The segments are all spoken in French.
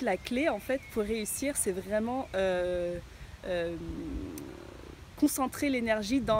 la clé en fait pour réussir, c'est vraiment concentrer l'énergie dans...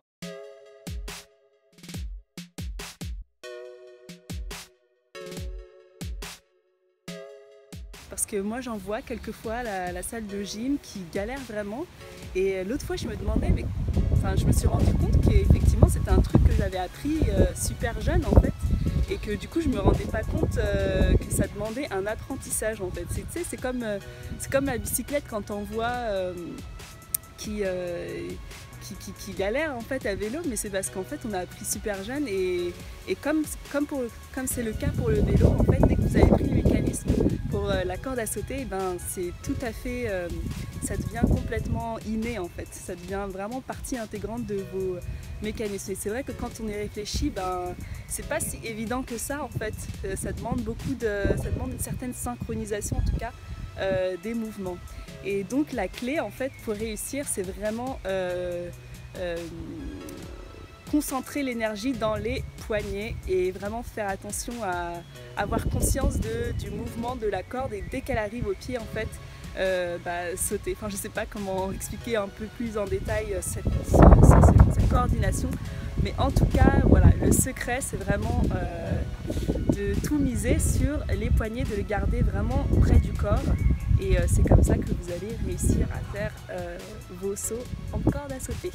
Parce que moi j'en vois quelquefois à la salle de gym qui galèrent vraiment. Et l'autre fois je me demandais, mais enfin, je me suis rendu compte qu'effectivement c'était un truc que j'avais appris super jeune en fait. Et que du coup je me rendais pas compte que ça demandait un apprentissage en fait. C'est comme la bicyclette quand on voit qui galère en fait à vélo, mais c'est parce qu'en fait on a appris super jeune et comme c'est le cas pour le vélo, en fait dès que vous avez pris le mécanisme pour la corde à sauter, et ben c'est tout à fait, ça devient complètement inné en fait, ça devient vraiment partie intégrante de vos mécanismes. Et c'est vrai que quand on y réfléchit, ben c'est pas si évident que ça en fait, ça demande une certaine synchronisation en tout cas des mouvements. Et donc la clé en fait pour réussir, c'est vraiment concentrer l'énergie dans les poignets et vraiment faire attention à avoir conscience du mouvement de la corde, et dès qu'elle arrive au pied en fait sauter. Enfin, je sais pas comment expliquer un peu plus en détail cette coordination, mais en tout cas voilà, le secret c'est vraiment de tout miser sur les poignets, de les garder vraiment près du corps. Et c'est comme ça que vous allez réussir à faire vos sauts en corde à sauter.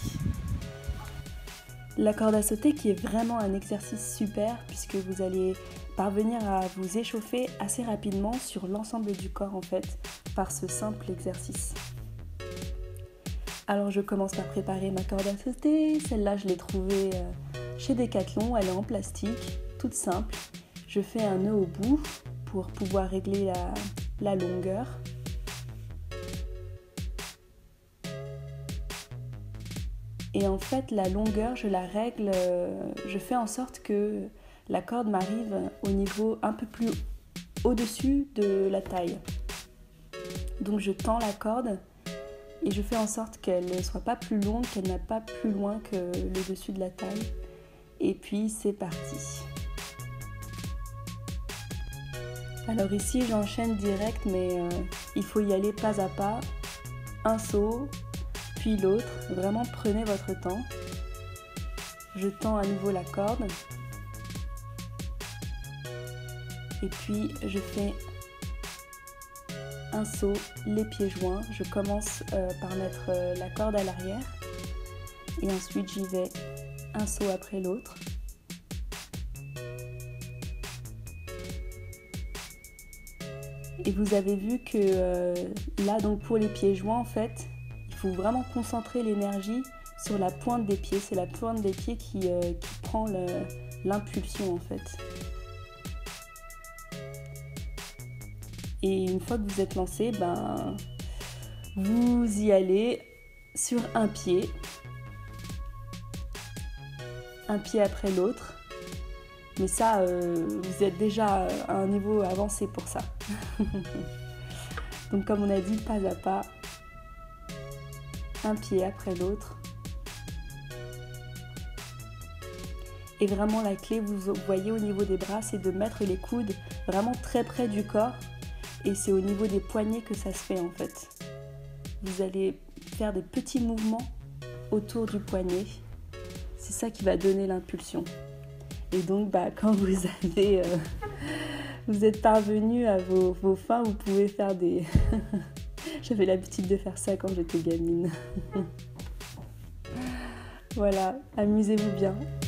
La corde à sauter qui est vraiment un exercice super puisque vous allez parvenir à vous échauffer assez rapidement sur l'ensemble du corps en fait par ce simple exercice. Alors je commence par préparer ma corde à sauter. Celle-là je l'ai trouvée chez Decathlon, elle est en plastique, toute simple. Je fais un nœud au bout pour pouvoir régler la longueur. Et en fait, la longueur, je la règle, je fais en sorte que la corde m'arrive au niveau un peu plus au-dessus de la taille. Donc je tends la corde et je fais en sorte qu'elle ne soit pas plus longue, qu'elle n'a pas plus loin que le dessus de la taille. Et puis c'est parti. Alors ici, j'enchaîne direct, mais il faut y aller pas à pas, un saut, puis l'autre. Vraiment prenez votre temps. Je tends à nouveau la corde. Et puis je fais un saut, les pieds joints. Je commence par mettre la corde à l'arrière. Et ensuite j'y vais un saut après l'autre. Et vous avez vu que là, donc pour les pieds joints, en fait, il faut vraiment concentrer l'énergie sur la pointe des pieds. C'est la pointe des pieds qui prend l'impulsion, en fait. Et une fois que vous êtes lancé, ben, vous y allez sur un pied après l'autre. Mais ça, vous êtes déjà à un niveau avancé pour ça. Donc comme on a dit, pas à pas, un pied après l'autre. Et vraiment la clé, vous voyez au niveau des bras, c'est de mettre les coudes vraiment très près du corps. Et c'est au niveau des poignets que ça se fait en fait. Vous allez faire des petits mouvements autour du poignet. C'est ça qui va donner l'impulsion. Et donc, quand vous êtes parvenu à vos fins, vous pouvez faire des... J'avais l'habitude de faire ça quand j'étais gamine. Voilà, amusez-vous bien.